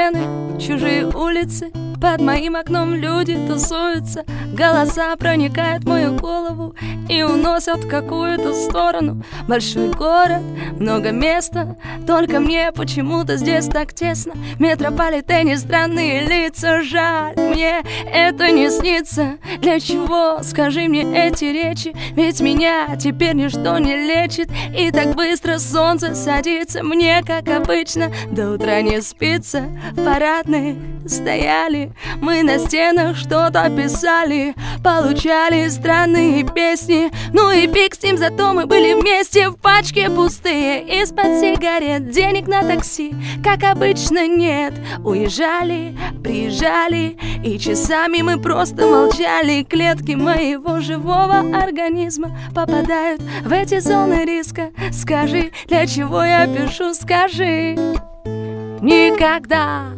сирены, чужие улицы, под моим окном люди тусуются. Голоса проникают в мою голову и уносят в какую-то сторону. Большой город, много места, только мне почему-то здесь так тесно. В метрополитене странные лица, жаль, мне это не снится. Для чего, скажи мне эти речи, ведь меня теперь ничто не лечит. И так быстро солнце садится, мне, как обычно, до утра не спится. В парадной стояли, мы на стенах что-то писали, получали странные песни. Ну и фиг с ним, зато мы были вместе. В пачке пустые, из-под сигарет, денег на такси, как обычно, нет. Уезжали, приезжали, и часами мы просто молчали. Клетки моего живого организма попадают в эти зоны риска. Скажи, для чего я пишу, скажи. Никогда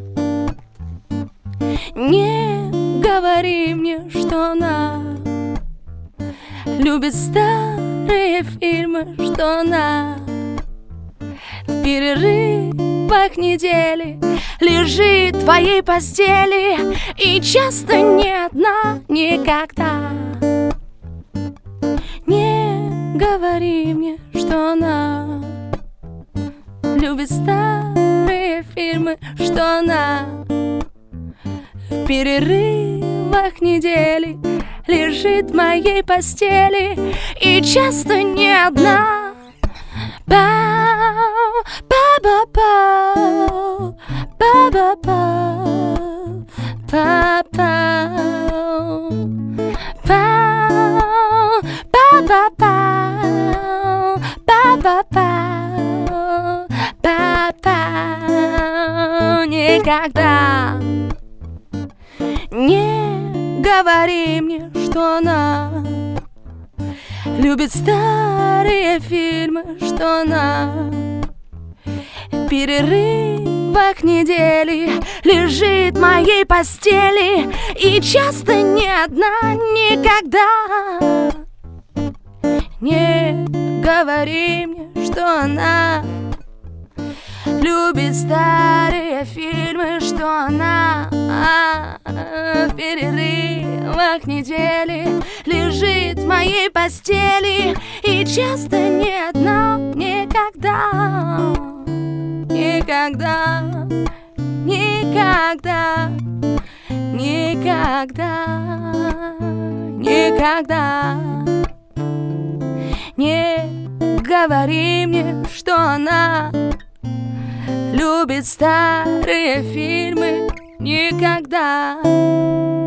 не говори мне, что она любит старые фильмы, что она в перерывах недели лежит в твоей постели, и часто не одна. Никогда не говори мне, что она любит старые фильмы, что она в перерывах недели лежит в моей постели, и часто не одна. Пау, па-ба-пау, па-ба-пау, па-пау, пау, па-ба-пау, па-ба-пау, па-пау. Никогда не говори мне, что она любит старые фильмы, что она в перерывах недели лежит в моей постели, и часто не одна. Никогда не говори мне, что она любит старые фильмы, что она в перерывах недели лежит в моей постели, и часто не одна. Никогда, никогда, никогда, никогда, никогда не говори мне, что она любит старые фильмы. Никогда.